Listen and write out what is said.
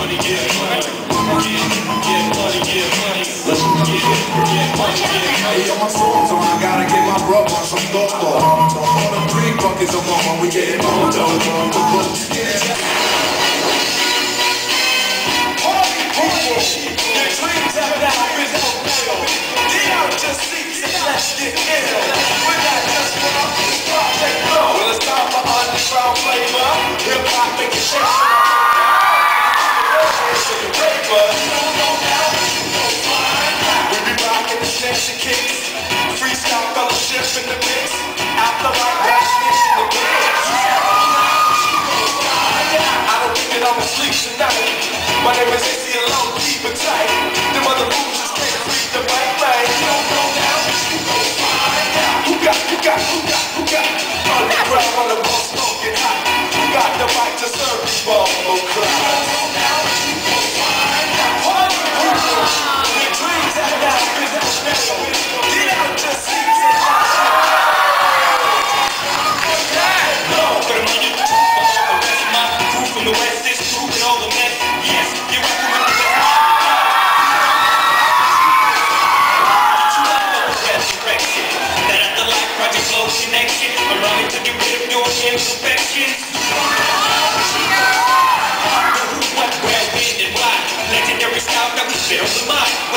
money, get money. Get money, get money. Let's get money, get money. Hey, my songs on, I gotta get my brother on some thought. All the green buckets are on when we get it on. Let's get ill. We're not just one, this project flow. Well, it's time for underground flavor. Hip-hop make it shake. We be rocking the snares and kicks. Freestyle fellowship in the mix. After like passionate in the mix. I don't think that I'ma sleep tonight. My name is AC alone, keep it tight. Them other moves just can't freak the right way. You don't know now. Who got underground on the bus smoking hot? Who got the mic to serve these bumbo clouds? Your dreams have now been fulfilled. Get out your seats and no, for the money, for all the rest of my crew from the west, this crew and all the mess. Yes, you're rocking with the best. Connection, I'm running to get rid of your imperfections. Who, what, where, when, and why? Legendary style that we share on the mind.